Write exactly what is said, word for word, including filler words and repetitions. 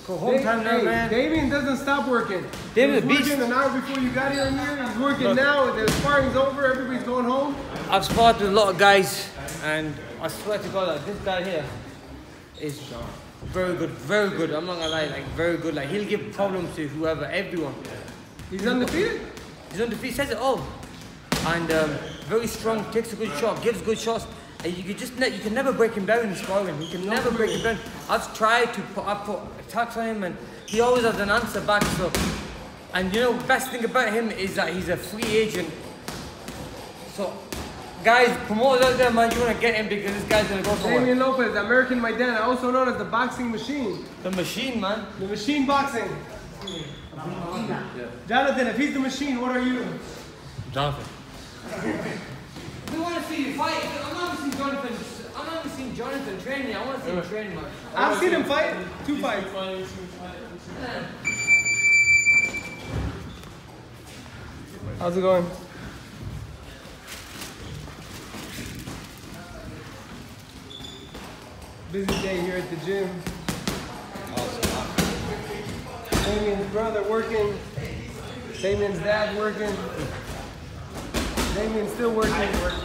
Go home time now, hey, man. Damien doesn't stop working. Damien's he a was beast. working an hour before you got here. here. He's working Look. now. The sparring's over. Everybody's going home. I've sparred with a lot of guys, and I swear to God, like, this guy here is very good, very good. I'm not gonna lie, like very good. Like he'll give problems to whoever, everyone. He's undefeated. He's undefeated, says it all, and um, very strong. Takes a good shot, gives good shots. And you can just ne you can never break him down in sparring. You can never break him down. I've tried to put I put attacks on him, and he always has an answer back. So, and you know, best thing about him is that he's a free agent. So, guys, promoters out there, man, you want to get him because this guy's gonna go for it. Damien Lopez, American Maidana, also known as the boxing machine. The machine, man. The machine boxing. Jonathan, if he's the machine, what are you? Jonathan. We want to see you fight. I'm not seeing Jonathan. I'm not seeing Jonathan training. I want to see him train, man. I've seen him fight. Two fights. How's it going? Busy day here at the gym. Damien's brother working. Damien's dad working. Damien's still working.